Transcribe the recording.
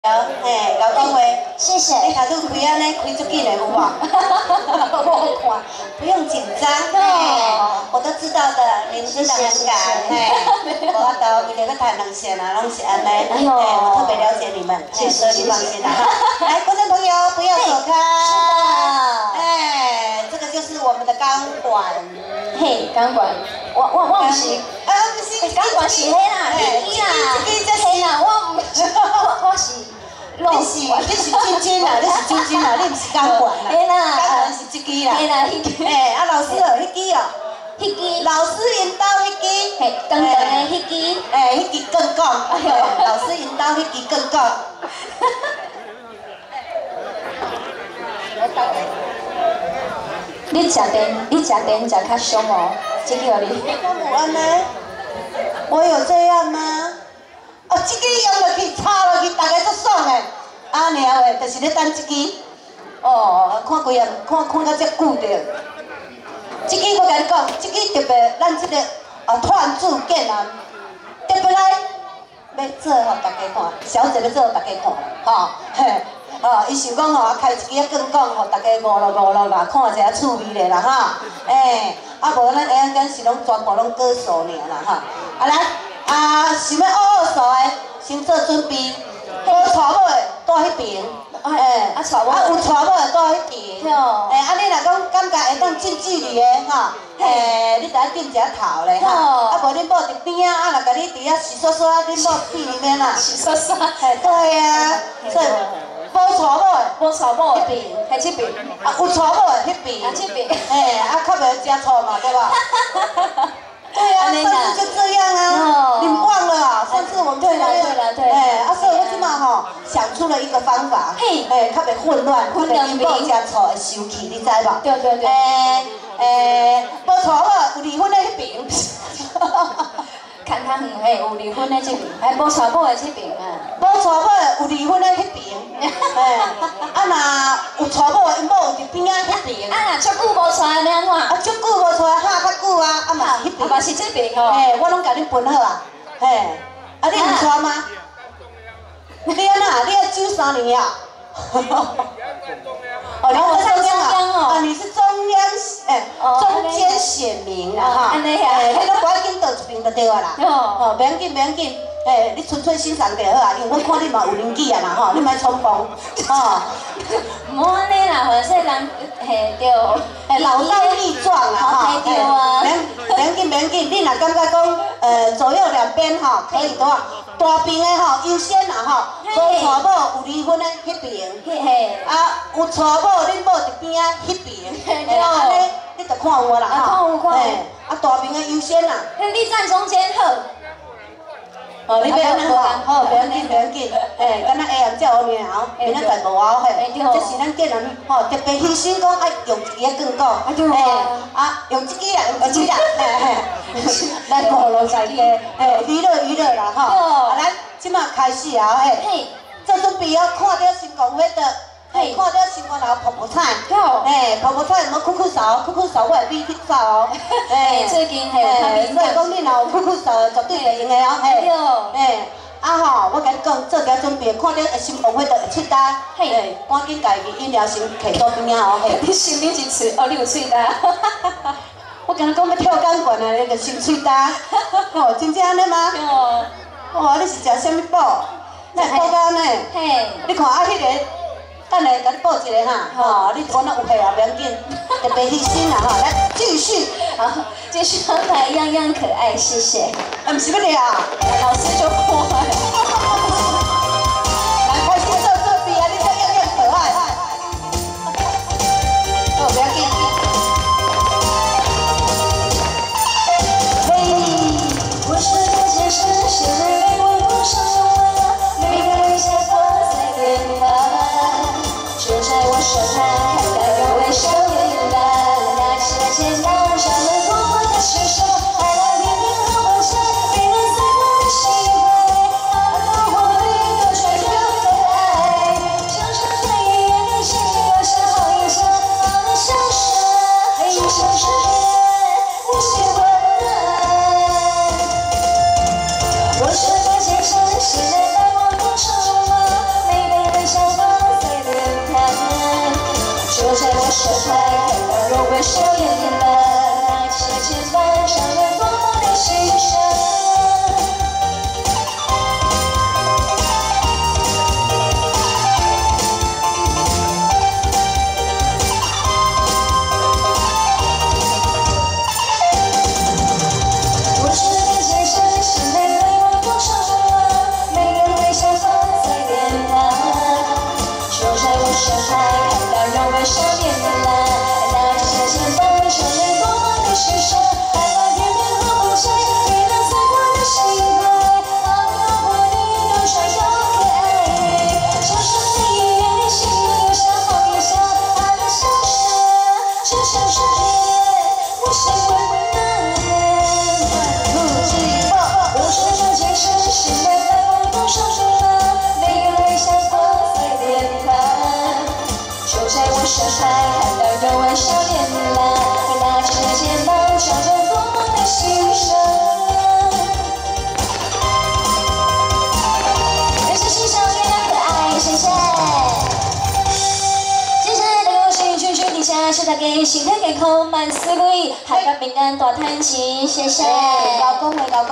嘿，老公话， 谢谢。 你下拄开安尼开足紧的有无？我看，不用紧张，我都知道的，您真的很敢，嘿，无法度，为了要谈两线啊，拢是安尼，嘿，我特别了解你们，所以你放心啦。来，观众朋友不要走开，哎，这个就是我们的钢管， 嘿，钢管，我不是， 不是， 钢管是迄啦，迄啦，迄啦，我是。 你是金啦，你是金啦，你唔是钢管啦。嘿啦，钢管是这支啦。嘿啦，迄支。嘿，啊老师哦，迄支哦。迄支。老师引导迄支。嘿，钢管的迄支。哎，迄支更讲。老师引导迄支更讲。 你食电食较凶哦，这个你。 有安尼？我有这样吗？哦，这支用落去，插落去，大家足爽的。啊，尔话，就是咧等这支。哦，看几啊，看到遮久着。这支我甲你讲，这支特别，咱这个串珠剑啊，特别来要做互大家看，小姐要做互大家看，吼，嘿，伊想讲吼，开一支啊更讲，互大家娱乐啦，看一下趣味咧啦，哈，啊无咱下间是拢全部拢歌手尔啦，哈，啊来。想要二手的，先做准备。无娶某的住迄边，有娶某的住迄边。你若讲感觉会当近距离的吼，你就爱点一下头咧哈。无恁某伫边啊，若甲你伫遐洗刷刷，恁某屁里面啦。洗刷刷。对啊，所以无娶某的迄边，喺这边。有娶某的迄边。这边。较袂食醋嘛，对吧？对啊，上次就这样啊，你们忘了啊？上次我们对了，所以我即马吼想出了一个方法，较袂混乱，较袂因某食醋会生气，你知无？对。无娶某有离婚的迄边， 看较远嘿，有离婚的这边，无娶某的这边啊， 无娶某的有离婚的迄边，若有娶某的因某有伫边仔迄边， 若足久无娶安尼安怎？ 足久无娶，哈较久啊，嘛是迄边， 嘛是这边哦。 我拢甲你分好啊，你唔娶吗？你安那？你要93年啊？你是中央哦，你是中央中间选民啦哈，你都不要紧倒一边就对啊啦，袂要紧，你纯粹欣赏就好啊，因为我看你嘛有年纪啊啦吼，你莫冲动， 无安尼啦，或说人对， 老当益壮啦哈， 对啊， 袂要紧，你若感觉讲左右两边哈可以的话，大边的吼优先啦吼，无娶某有离婚的迄边，有娶某恁某伫边仔迄边，安尼你着看我啦哈，大边的优先啦， 你站中间好。 你要安尼好，袂要紧，敢若下暗才有猫，明仔载无后嘿，这是咱个人吼特别牺牲讲爱用一支钢管，用这支啦，用这支啦，咱娱乐在个，娱乐啦吼，咱即马开始啊做准备哦，看到成功迄个。看到新闻然后泡泡菜，泡泡菜有冇酷扫我会比去扫哦。 最近所以讲你若有酷扫，绝对会用的哦。我甲你讲，做个准备，看到新闻迄个会出单，赶紧家己饮料先摕桌边啊哦。 你心里一喙，你有喙单？ 我跟你讲要跳钢管啊，那个先喙单，真正安尼吗？哇，你是食啥物补？那补到安尼？你看迄个。等下，甲你报一个哈，你我那有配啊，袂要紧，特别牺牲啦哈，来继续， 好，继续安排样样可爱，谢谢。 唔是要你啊， 老师就破坏。 来开始做准备啊，你这样样可爱。好，袂要紧。 嘿，我是个先生，现在为我不上了，每个微笑挂在脸庞。就在我手上看到有微笑脸蛋，拿起了剪刀，上了光滑的手手，爱那片片好光彩，被人在我的心怀，把我一个甩掉的爱，像是黑夜的星星，留下好印象，好的像是印象世界无限温暖。我是个先生，现在带我多少吗？ 就在我身旁，看到容光笑颜的那些肩膀，少年多么的欣赏。我是个健身心累累我多少了，每个微笑放在脸庞，就在我身旁，看到容光笑颜的那些肩膀，少年多么的欣赏。害怕偏偏和不起，为了散发的心怀，好漂泊你多帅又可爱，就是你愿意心里留下红一下他的笑声，就像是别我习惯的人。我是个健身心累累我多少了，每个微笑放在脸庞，就在我身旁，看到容光笑颜的那些肩膀，笑着多么的欣赏。人是欣赏月亮可爱，谢谢。接下来的恭喜君君底下是大家身体健康万事如意，大家平安大赚钱，谢谢。 老公的老公。